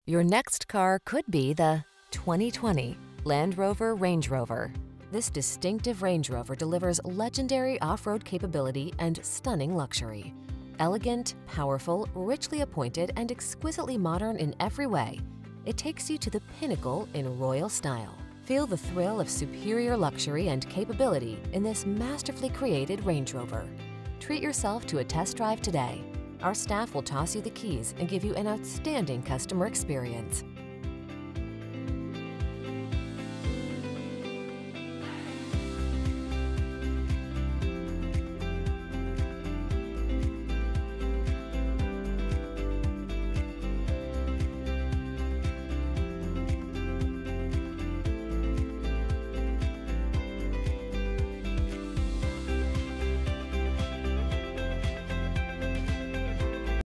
Your next car could be the 2020 Land Rover Range Rover. This distinctive Range Rover delivers legendary off-road capability and stunning luxury. Elegant, powerful, richly appointed, and exquisitely modern in every way, it takes you to the pinnacle in royal style. Feel the thrill of superior luxury and capability in this masterfully created Range Rover. Treat yourself to a test drive today. Our staff will toss you the keys and give you an outstanding customer experience.